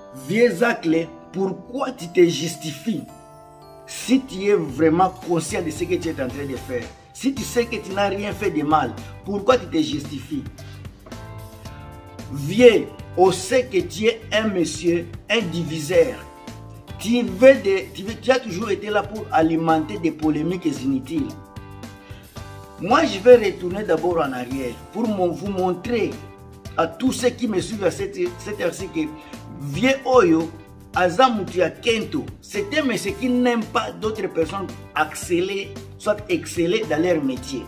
Vieux Zacle, pourquoi tu te justifies si tu es vraiment conscient de ce que tu es en train de faire? Si tu sais que tu n'as rien fait de mal, pourquoi tu te justifies? Vieux, on sait que tu es un monsieur, un diviseur. Tu as toujours été là pour alimenter des polémiques inutiles. Moi, je vais retourner d'abord en arrière pour vous montrer à tous ceux qui me suivent à cette heure-ci que Vieux Oyo, Azamutia Kento, c'est un monsieur qui n'aime pas d'autres personnes exceller dans leur métier.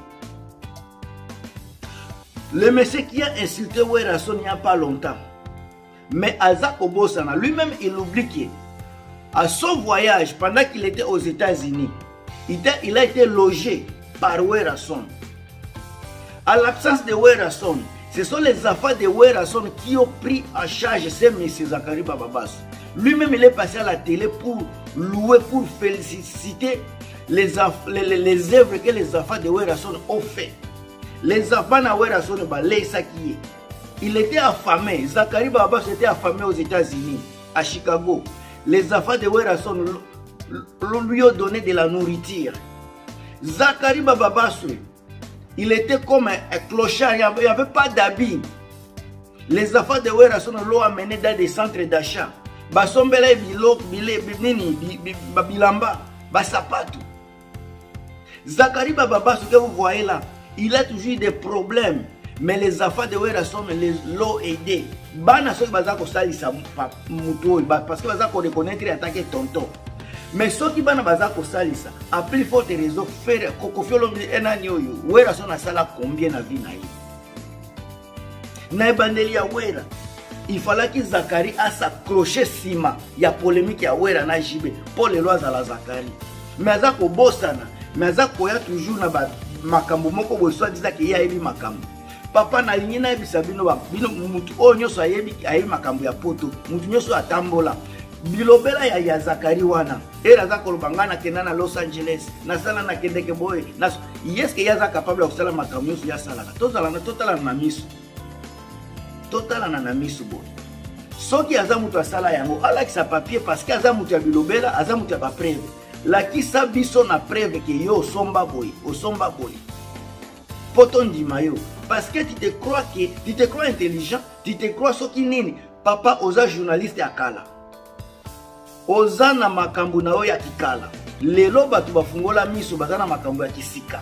Le monsieur qui a insulté Werason il n'y a pas longtemps, mais Azako Bosana, lui-même, il oublie qu'à son voyage, pendant qu'il était aux États-Unis, il a été logé par Werason. À l'absence de Werason, ce sont les affaires de Werason qui ont pris en charge ces messieurs Zakari Bababas. Lui-même, il est passé à la télé pour louer, pour féliciter les œuvres que les affaires de Werason ont fait. Les affaires de Werason, il était affamé. Zakari Bababas était affamé aux États-Unis, à Chicago. Les affaires de Werason lui ont donné de la nourriture. Zakari Bababas, il était comme un clochard, il n'y avait pas d'habits. Les affaires de Werason l'ont amené dans des centres d'achat. Basombela bilamba, basapatu. Zakari Bababas, ce que vous voyez là, il a toujours eu des problèmes. Mais les affaires de Werason l'ont aidé. Bana soki bazako salisa muto parce que bazako reconnaître attaquer tonton. Mais ceux qui bana bazako salisa a plus forte raison faire kokofiolo enani oyo. Werason a sala combien na vie na ye. Na bandeli ya Wera. Il fallait que Zakari a s'accroché sima. Il y a polémique ya Wera na jibe pour les lois à la Zakari. Mais azako bosana, mais azako ya toujours na ba makambo moko bo soit disant que ya ebi makambo. Papa na lingi na ebisa bino mutu o nyoso ayebi makambo ya poto, mutu nyoso atambola. Bilobela ya Zakari wana. Era za kolobanga na kenda na Los Angeles, na sala na kendeke boy. Na yes que ya za capable de kusala makambo nyoso ya sala. Totala na miso. Totala na miso boy. Soki aza mutu asala yango, ala ki sa papier parce que aza mutu ya bilobela, aza mutu ya ba preuve. La ki sa biso na preuve que yo osomba boy. Poto ndima yo. Parce que tu te crois intelligent, tu te crois soki nini. Papa oza journaliste ya kala. Oza na makambo na yo ya kikala. Lelo batu bafungola miso baza na makambo ya kisika.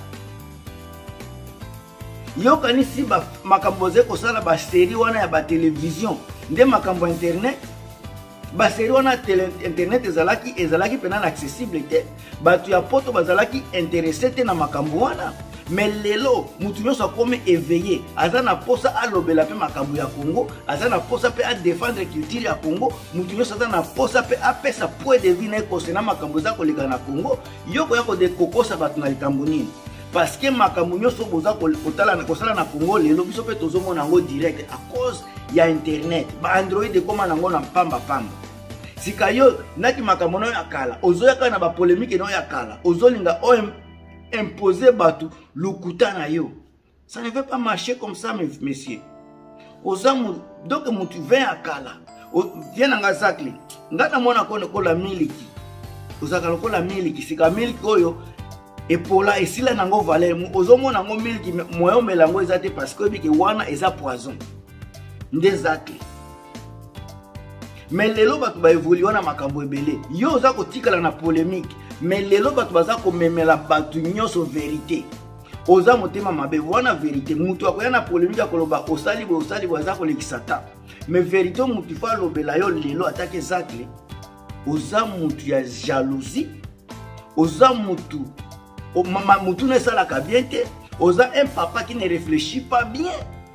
Yo kanisi makambo ze kosala ba série wana ya ba télévision, nde makambo internet. Ba série wana internet ezalaki pena accessible te. Batu ya poto bazalaki intéressé te na makambo wana. Mais lelo, mutu nyoso akome éveillé. Aza na posa alobela pe makambo ya Congo, aza na posa pe a défendre culture ya Congo, mutu nyoso aza na posa pe apesa point de vue na ekosena makambo za koleka na Congo, yoko yako de kokosa batu na likambo nini. Parce que makambo nyoso boza kotala na kosala na Congo lelo biso pe tozomona ngo direct à cause ya internet. Ba Android koma nango na pamba. Sika yo naki makambo no ya kala, ozoyaka na ba polémique no ya kala, ozolinga imposer batu lukuta na yo. Ça ne veut pas marcher comme ça, messieurs. Donc, mutu vient à kala. Viens à Zakli. Ngata mona kone kola miliki. Ozaka kola miliki. Sika miliki oyo. Et pour là, et si la nango valeur, ozomo nango miliki, moyo melango ezate parce que biki wana eza poison. Nde Zakli. Mais lelo batu ba évoluer na makambo ebele. Yo ozako tikala na polémique. Mais lelo batu baza ko memela batu nyonso vérité. Oza motema mabe wana vérité. Mutu akoya na polémique akoloba osali baza ko lekisata. Mais vérité mutu fa lobela yo lelo atake Zakli. Oza mutu ya jalousie. Oza mutu mutu ne sala ka bien te. Oza un papa qui ne réfléchit pas bien.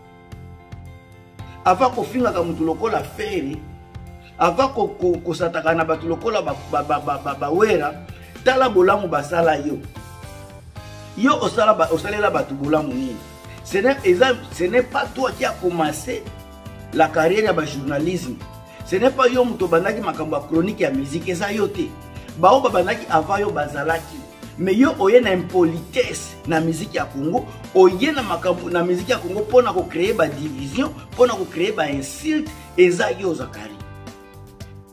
Avant ko finga ka mutu lokola fere. Avant ko sataka na batu lokola ba Wera. Tala bolamu basala yo. Yo osalela batu bolamu nini. Ce n'est pas toi qui a commencé la carrière de journalisme. Ce n'est pas yo muto bandaki makambo chronique ya musique eza yo te. Bao babandaki avant yo bazalaki. Mais yo oye na impolitesse na musique ya Congo, oye na makambo na musique ya Congo pona ko créer ba division, pona ko créer ba insulte eza yo Zakari.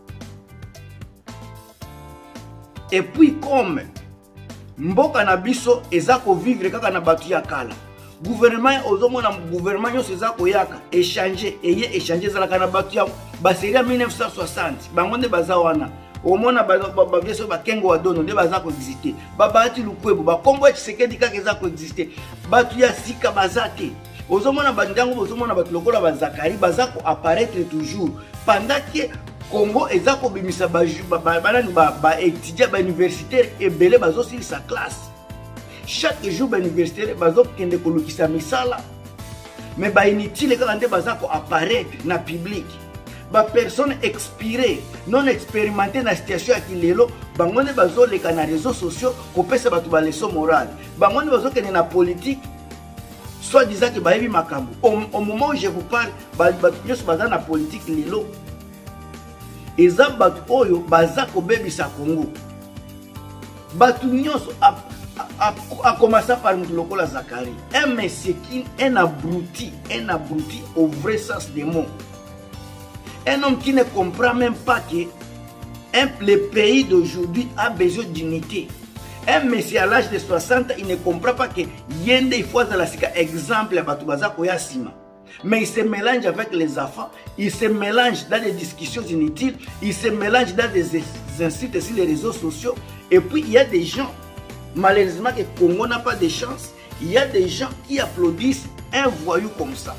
Et puis comme mboka na biso eza ko vivre kaka na batu ya kala, gouvernement ozomona gouvernement nyonso eza koyaka échanger eye échanger ezalaka na batu ya baserie ya 1960 bango nde baza wana. Omona bavieso bakengo wadono nde baza koexiste, babati lukwebo bakombo ya Tshisekedi kaka eza koexiste, batu ya sika baza te. Ozomona bandango ozomona batu lokola bazakari baza ko apparaître toujours pendant que Congo eza ko bimisa ba étudiant ba universitaire ebele bazo sur sa classe. Chaque jour ba universitaire bazo kende ko lukisa misala. Mais ba inutile kaka nde baza ko apparaître na public. Ba personne expirée non expérimentée na situation ya kilelo bango nde bazo leka na réseaux sociaux ko pesa batu ba leçon morale. Bango nde bazo kende na politique soit disant que bayebi makambo. Au moment où je vous parle batu nyonso baza na politique lelo. Eza batu oyo baza ko bebisa Congo. Batu nyonso a commencé par Moulokola Zakari. Un monsieur qui un abruti au vrai sens des mots. Un homme qui ne comprend même pas que le pays d'aujourd'hui a besoin d'unité. Un monsieur à l'âge de 60, il ne comprend pas que yende il faut la exemple à batu baza koya sima. Mais il se mélange avec les enfants, il se mélange dans des discussions inutiles, il se mélange dans des insultes sur les réseaux sociaux. Et puis il y a des gens, malheureusement que Congo n'a pas de chance, il y a des gens qui applaudissent un voyou comme ça.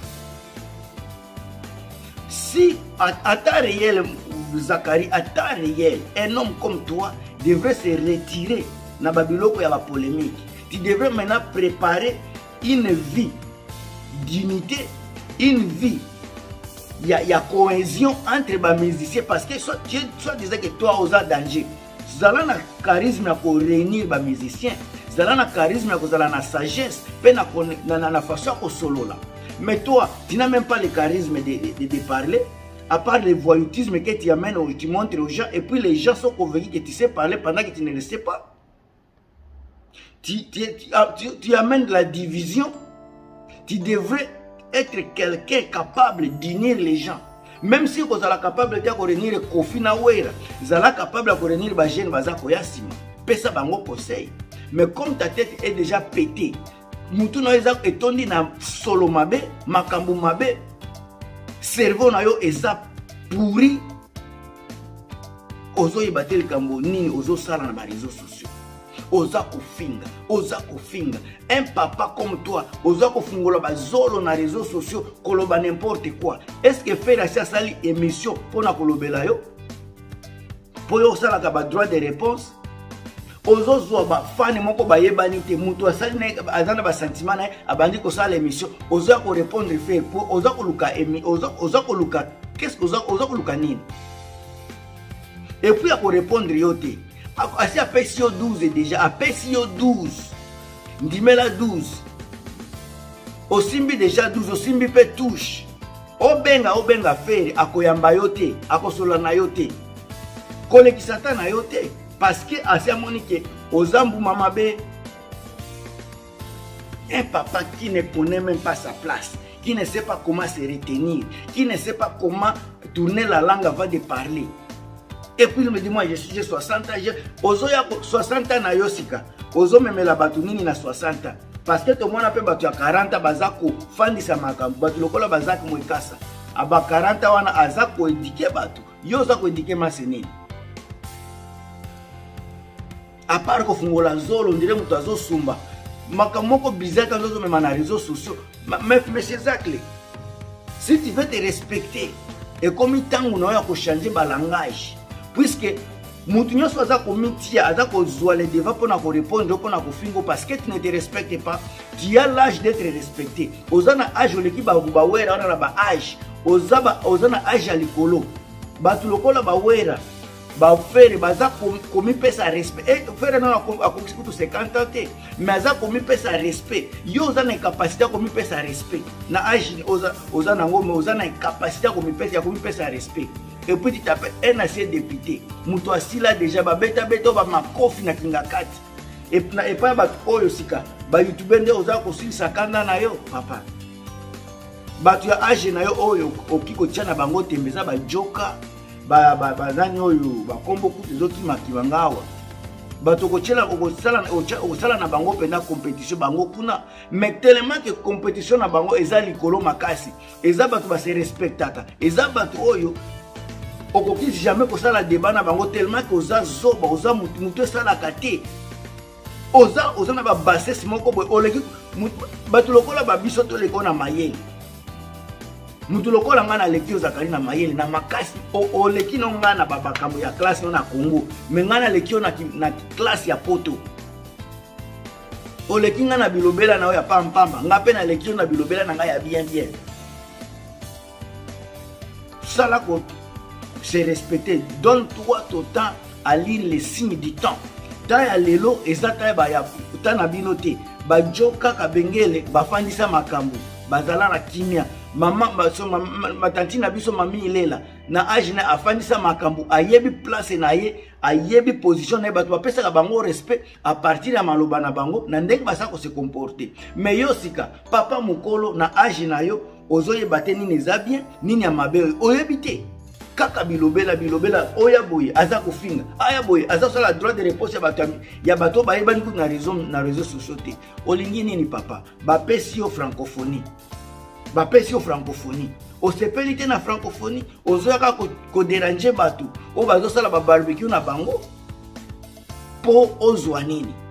Si à temps réel, Zakari, à temps réel, un homme comme toi devrait se retirer dans Babyloko, il y a la polémique. Tu devrais maintenant préparer une vie d'unité, une vie, il y a cohésion entre les musiciens parce que soit disait que toi aux danger, vous avez un charisme pour réunir les musiciens, vous avez un charisme pour la sagesse, la façon de solo là. Mais toi, tu n'as même pas le charisme de parler, à part le voyoutisme que tu amènes, tu montres aux gens, et puis les gens sont convaincus que tu sais parler pendant que tu ne le sais pas. Tu amènes de la division. Tu devrais être quelqu'un capable d'unir les gens. Même si vous êtes capable de réunir Kofi Nawera, vous êtes capable de réunir les jeunes qui sont pesa bango conseil. Mais comme ta tête est déjà pétée, mutu na eza etondi na solo mabe, makambu mabe, cerveau na yo eza pourri. Ozo yebate likambo nini ozo sala na ba réseaux sociaux. Oza kofinga. Un papa comme toi, oza kofungola bazolo na réseaux sociaux, koloba n'importe quoi. Est-ce que faire la sali émission pour na kolobela yo? Pour yo sala ka ba droit de réponse? Ozo zo ba fan moko ba yebani te mutu asali na azana ba sentiment na abandi ko sala émission, oza ko répondre faire pour oza ko luka oza ko luka qu'est-ce que oza ko luka nini? Et puis à ko répondre yo te. Asi a PCO 12 déjà, à PCO 12, Ndimela 12, Osimbi déjà 12, Osimbi pe touche, Obenga faire, akoyamba yote, akosolana yote, kolekisata na yote, parce que asi a monique, Ozambu mamabe, un papa qui ne connaît même pas sa place, qui ne sait pas comment se retenir, qui ne sait pas comment tourner la langue avant de parler. Et puis il me dit, moi j'ai 60 ans, ozo ya 60 ans na yosika, ozo memela batu nini na 60 ans. Parce que tout le monde a batu ya 40 ans, bazako fandisa makambo, batu lokola bazaki mwekasa. Aba 40 ans wana azako edike batu, yo zako edike masenini. À part ko fungola zolo, on dirait mutu azo sumba. Makamoko bizarre quand ozo mema na réseaux sociaux. Mais c'est ça clé. Si tu veux te respecter, et comme il tango na ko changer ba langage. Puisque mutu nyonso aza komitia aza kozwa le devant pour na ko répondre pour na ko fingo parce que tu ne te respectes pas, tu as l'âge d'être respecté. Ozana âge oleki ba wera ona na ba âge, ozana âge ya likolo. Batu lokola ba wera ba faire baza komi pesa respect. Et faire na akomisi kutu 50 ans te, mais aza komi pesa respect. Yo ozana incapacité komi pesa respect. Na âge ozana ngome ozana incapacité komi pesa respect. Et puis tu t'appelles un ancien député. Moutou assis là déjà, beta ba makofi na kingakati. Et pas ba oyo sika, ba youtubeur nde oza ko sili sakanda na yo papa. Ba tu âge na yo oyo okiko tia na bango tembeza ba joka, ba nani oyo ba kombo kutu zoki makibanga awa. bato okosala na bango pena compétition bango kuna, mais tellement que compétition na bango eza likolo makasi, eza bato ba se respectata, eza bato oyo okokisi jamais kosala débat na bango tellement que oza zoba, oza mutu esalaka te, oza na babassesse moko boye, oleki bato lokola babiso toleko na mayele, mutu lokola nga na leki ozakali na mayele na makasi, oleki no nga na bakambo ya classe no na Congo, mais nga na leki na classe ya poto, oleki nga na bilobela na yo ya pampamba, nga pe na leki na bilobela na nga ya bien. Sala ko se respecter, donne-toi ton temps à lire les signes du temps. Ta ya lelo ezata ba ya ta na binote ba joka ka bengele ba fandisa makambo bazala na kimia mama matanti na biso mami ilela na age na afandisa makambo ayebi place na ye ayebi position na bato bapesa ka bango respect à partir ya maloba na bango na ndenge basa ko se comporter. Mais yo sika papa mukolo na age na yo ozoyeba te nini eza bien nini ya mabe oyebi te. Kaka bilobela oya boye aza kofinga aya boye aza sala droit de réponse ya bato bayebani ku na réseaux sociaux te. Olingi nini papa bapesi yo francophonie osepeli te na francophonie, ozoyaka kodéranger bato o bazosala ba barbecue na bango po ozwa nini.